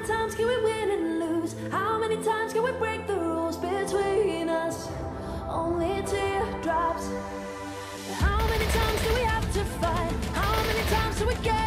times can we win and lose? How many times can we break the rules between us? Only teardrops. How many times do we have to fight? How many times do we get